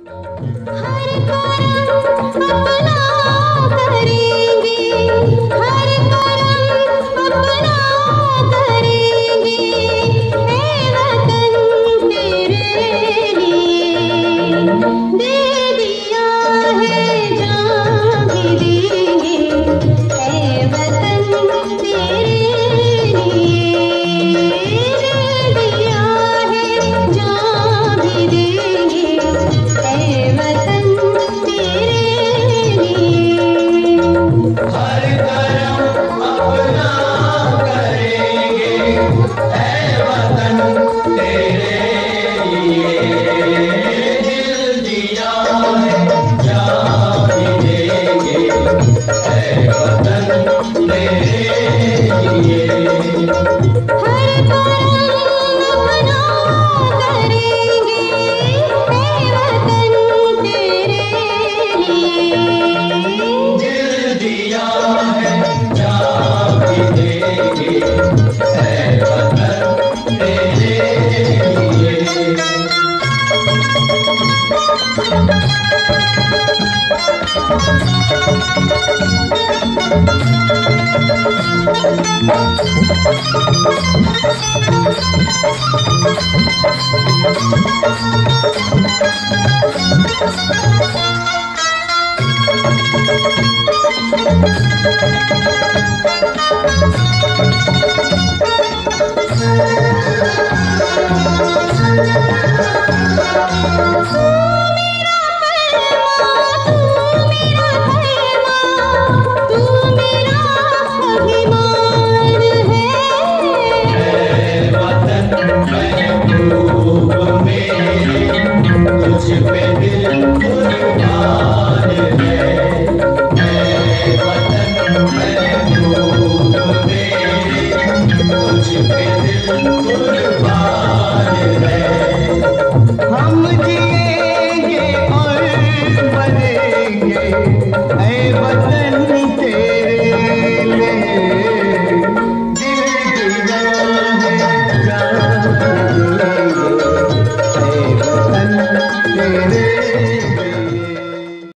हर करम अपना करेंगे, हर करम अपना करेंगे, ए वतन तेरे लिए दे दिया है, जान भी देंगे, ए वतन तेरे लिए दे दिया है, जान भी देंगे, ए वतन तेरे लिए। हर करम अपना करेंगे, ऐ वतन तेरे लिए दिल दिया है, जान भी देंगे, ऐ वतन तेरे लिए। हर करम अपना करेंगे, ए वतन तेरे लिए दिल दिया है, जान भी देंगे, ऐ वतन तेरे लिए। तू मेरा अभिमान है, वतन महबूब मेरे, तुझ पे दिल कुर्बान है। ऐ वतन महबूब मेरे, तुझ पे दिल कुर्बान